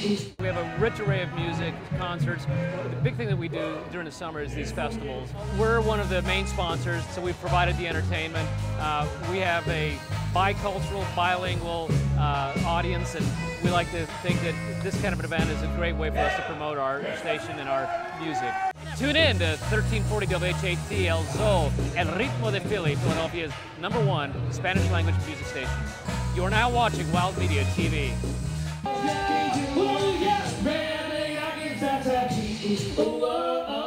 We have a rich array of music, concerts. The big thing that we do during the summer is these festivals. We're one of the main sponsors, so we've provided the entertainment. We have a bicultural, bilingual audience, and we like to think that this kind of an event is a great way for us to promote our station and our music. Tune in to 1340 WHAT El Zol, El Ritmo de Philly, Philadelphia's #1 Spanish language music station. You are now watching Wild Media TV. Oh, yes, man, I can